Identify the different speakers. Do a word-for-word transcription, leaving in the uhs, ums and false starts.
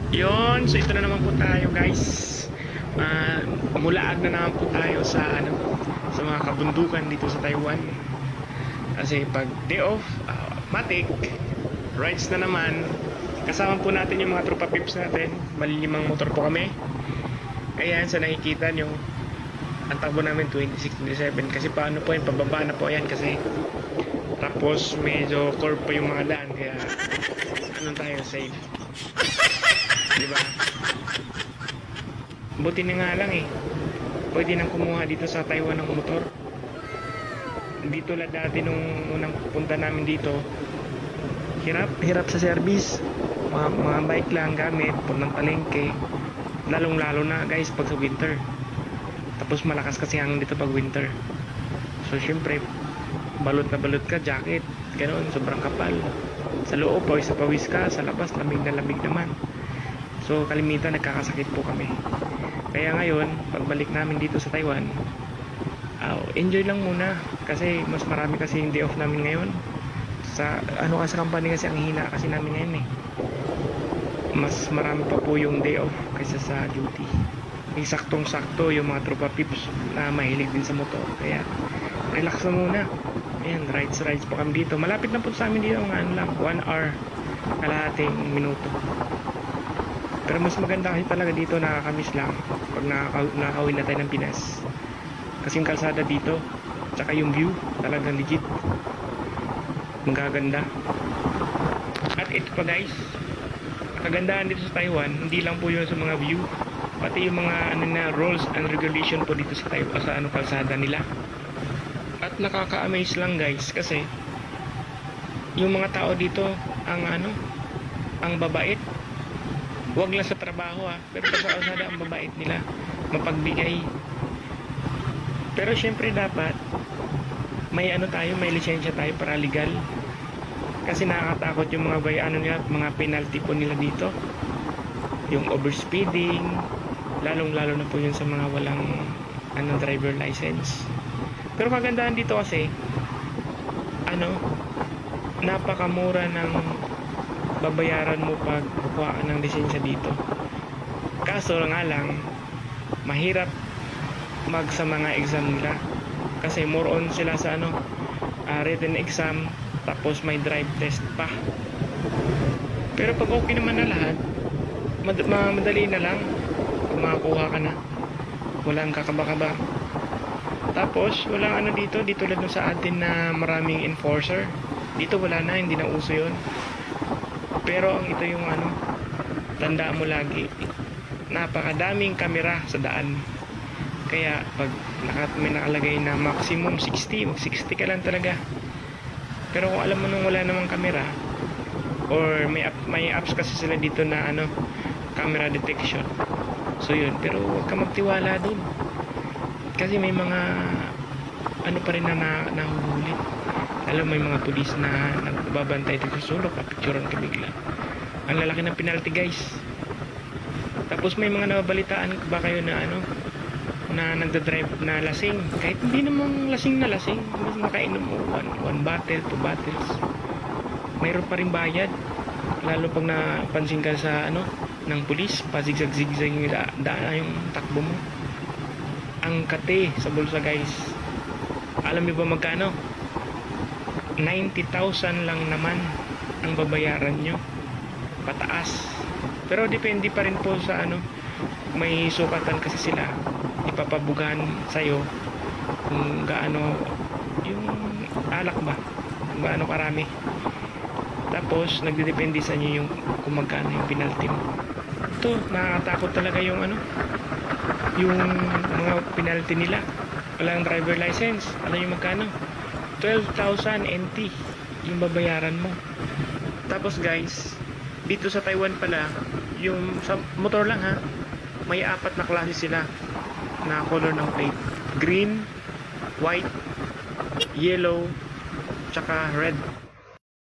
Speaker 1: Yun, so ito na naman po tayo guys. Uh, Mulaag na naman po tayo sa ano, sa mga kabundukan dito sa Taiwan. Kasi pag day off, uh, matik, rides na naman. Kasama po natin yung mga tropa pips natin. Malilimang motor po kami. Ayan, sa nakikita nyo, ang takbo namin twenty-six, twenty-seven. Kasi paano po yun, pababa na po yan kasi. Tapos medyo curve pa yung mga daan. Kaya ano tayo, safe. Diba? Buti na nga lang eh. Pwede nang kumuha dito sa Taiwan ng motor. Hindi tulad dati nung unang punta namin dito. Hirap, hirap sa service. Mga, mga bike lang gamit, puntang palengke. Lalong lalo na guys pag sa winter. Tapos malakas kasi hangin dito pag winter. So syempre, balot na balot ka, jacket. Ganoon, sobrang kapal. Sa loob, pawis na pawis ka. Sa labas, lamig na lamig naman. So kalimitan nagkakasakit po kami. Kaya ngayon, pagbalik namin dito sa Taiwan, uh, enjoy lang muna. Kasi mas marami kasi yung day off namin ngayon. Sa ano kasi company kasi ang hina kasi namin ngayon eh. Mas marami pa po yung day off kaysa sa duty. Yung saktong-sakto yung mga tropa pips na mahilig din sa motor. Kaya relax na muna. Ayan, rides rides pa kami dito. Malapit na po sa amin dito mga ano lang, one hour kalahating minuto. Pero mas maganda kasi talaga dito, nakakamiss lang pag nakakauwi na tayo ng Pinas. Kasi yung kalsada dito, tsaka yung view, talagang legit. Magaganda. At ito pa guys, kagandahan dito sa Taiwan, hindi lang po yun sa mga view, pati yung mga ano na, rules and regulation po dito sa Taiwan, sa ano, kalsada nila. At nakaka-amaze lang guys, kasi yung mga tao dito, ang ano, ang babait. Huwag lang sa trabaho ha, pero sa kalsada ang babait nila, mapagbigay. Pero syempre dapat may ano tayo, may lisensya tayo para legal. Kasi nakakatakot yung mga bay, ano nila, mga penalty po nila dito. Yung overspeeding, lalong lalo na po yun sa mga walang ano, driver license. Pero kagandahan dito kasi, ano, napakamura ng babayaran mo pag kukuha ng lisensya dito. Kaso nga lang, mahirap mag sa mga exam nila. Kasi more on sila sa ano, uh, written exam, tapos may drive test pa. Pero pag okay naman na lahat, mad madali na lang kung makakuha ka na. Walang kakaba-kaba. Tapos walang ano dito, dito tulad no sa atin na maraming enforcer. Dito wala na, hindi na uso yun. Pero ang ito yung ano, tandaan mo lagi, napakadaming kamera sa daan. Kaya pag naka, may nakalagay na maximum sixty, mag sixty ka lang talaga. Pero kung alam mo nung wala namang kamera, or may, app, may apps kasi sila dito na ano, camera detection, so yun. Pero huwag ka magtiwala dun, kasi may mga ano pa rin na, na nahuhuli. Alam, may mga pulis na nagbabantay dito sa sulok, kapicturan ka bigla. Ang lalaki ng penalty guys. Tapos may mga nababalitaan ba kayo na ano, na nagdadrive na lasing, kahit hindi namang lasing na lasing, mas makainom mo one, one bottle, two bottles, mayroon pa rin bayad. Lalo pag napansin ka sa ano ng pulis, pazigzag-zigzag yung da, da, yung takbo mo. Ang kate sa bulsa guys, alam niyo ba magkano? ninety thousand lang naman ang babayaran nyo pataas. Pero depende pa rin po sa ano, may sukatan kasi sila, ipapabugan sa'yo kung gaano yung alak ba, kung gaano karami. Tapos nagdedepende sa inyo yung kung magkano yung penalty mo. Ito, nakakatakot talaga yung ano, yung mga penalty nila. Walang driver license, alam nyo magkano? twelve thousand N T yung babayaran mo. Tapos guys, dito sa Taiwan pala, yung sa motor lang ha, may apat na klase sila na color ng plate: green, white, yellow, tsaka red.